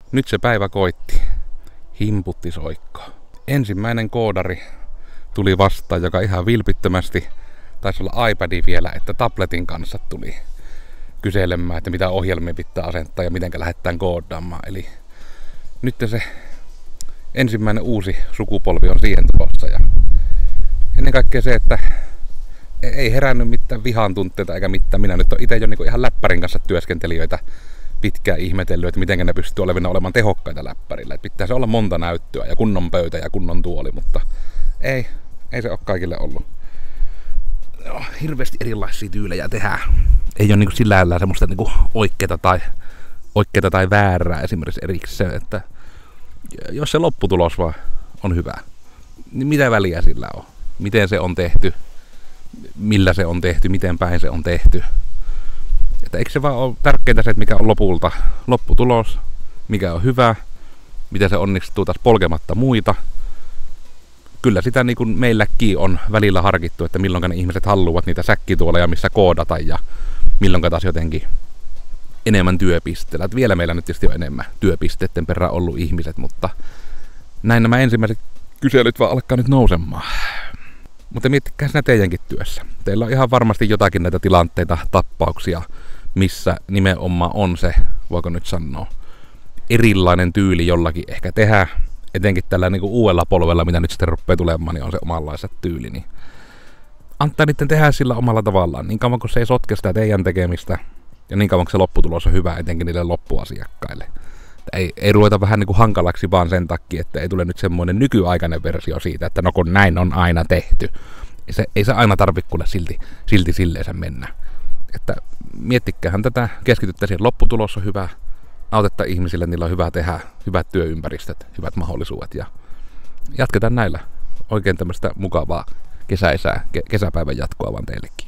Nyt se päivä koitti. Himputti soikko. Ensimmäinen koodari tuli vastaan, joka ihan vilpittömästi, taisi olla iPadi vielä, että tabletin kanssa tuli kyselemään, että mitä ohjelmia pitää asentaa ja miten lähdetään koodaamaan. Eli nyt se ensimmäinen uusi sukupolvi on siihen tulossa. Ja ennen kaikkea se, että ei herännyt mitään vihan tunteita eikä mitään. Minä nyt on itse jo ihan läppärin kanssa työskentelijöitä pitkään ihmetellyt, että miten ne pystyy olemaan tehokkaita läppärillä. Että pitää se olla monta näyttöä ja kunnon pöytä ja kunnon tuoli, mutta ei se ole kaikille ollut. No, hirveästi erilaisia tyylejä tehdään. Ei ole sillä lailla semmoista oikeeta tai väärää esimerkiksi erikseen, että jos se lopputulos vaan on hyvä, niin mitä väliä sillä on? Miten se on tehty? Millä se on tehty? Miten päin se on tehty? Että eikö se vaan ole tärkeintä se, että mikä on lopulta lopputulos, mikä on hyvä, miten se onnistuu taas polkematta muita. Kyllä sitä niin kuin meilläkin on välillä harkittu, että milloin ne ihmiset haluavat niitä säkkituoleja, missä koodata ja milloin taas jotenkin enemmän työpisteellä. Että vielä meillä nyt tietysti on enemmän työpisteiden perään ollut ihmiset, mutta näin nämä ensimmäiset kyselyt vaan alkaa nyt nousemaan. Mutta miettikää siinä teidänkin työssä. Teillä on ihan varmasti jotakin näitä tilanteita, tappauksia, missä nimenomaan on se, voiko nyt sanoa, erilainen tyyli jollakin ehkä tehdä. Etenkin tällä uudella polvella, mitä nyt sitten rupeaa tulemaan, niin on se omanlaisa tyyli. Niin antaa niiden tehdä sillä omalla tavallaan. Niin kauan kun se ei sotke sitä teidän tekemistä, ja niin kauan kun se lopputulos on hyvä, etenkin niille loppuasiakkaille. Ei ruveta vähän hankalaksi vaan sen takia, että ei tule nyt semmoinen nykyaikainen versio siitä, että no kun näin on aina tehty. Ei se aina tarvitse kuule silti silleensä mennä. Että miettikäähän tätä, keskityttäisiin lopputulos on hyvä, autetta ihmisille, niillä on hyvä tehdä, hyvät työympäristöt, hyvät mahdollisuudet ja jatketaan näillä. Oikein tämmöistä mukavaa kesäpäivän jatkoa vaan teillekin.